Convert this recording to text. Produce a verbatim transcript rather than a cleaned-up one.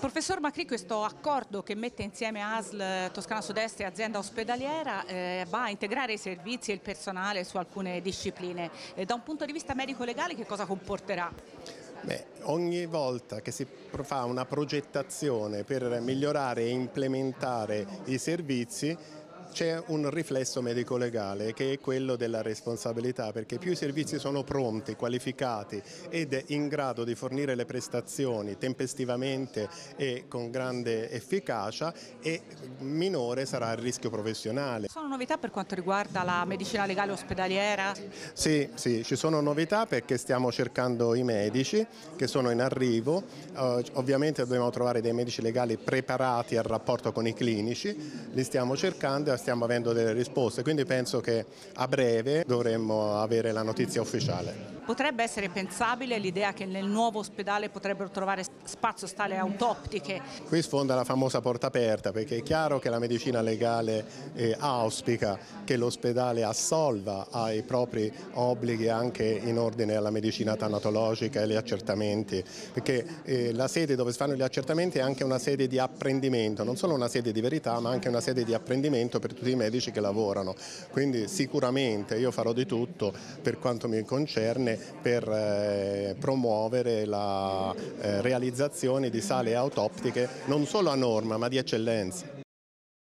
Professor Macri, questo accordo che mette insieme A S L, Toscana Sud-Est e azienda ospedaliera eh, va a integrare i servizi e il personale su alcune discipline. E da un punto di vista medico-legale che cosa comporterà? Beh, ogni volta che si fa una progettazione per migliorare e implementare i servizi c'è un riflesso medico-legale che è quello della responsabilità, perché più i servizi sono pronti, qualificati ed in grado di fornire le prestazioni tempestivamente e con grande efficacia, e minore sarà il rischio professionale. Ci sono novità per quanto riguarda la medicina legale ospedaliera? Sì, sì, ci sono novità perché stiamo cercando i medici che sono in arrivo. Uh, ovviamente dobbiamo trovare dei medici legali preparati al rapporto con i clinici, li stiamo cercando e stiamo avendo delle risposte, quindi penso che a breve dovremmo avere la notizia ufficiale. Potrebbe essere pensabile l'idea che nel nuovo ospedale potrebbero trovare spazio stalle autoptiche? Qui sfonda la famosa porta aperta, perché è chiaro che la medicina legale eh, auspica che l'ospedale assolva ai propri obblighi anche in ordine alla medicina tanatologica e agli accertamenti, perché eh, la sede dove si fanno gli accertamenti è anche una sede di apprendimento, non solo una sede di verità ma anche una sede di apprendimento per tutti i medici che lavorano. Quindi sicuramente io farò di tutto per quanto mi concerne per eh, promuovere la eh, realizzazione di sale autoptiche non solo a norma ma di eccellenza.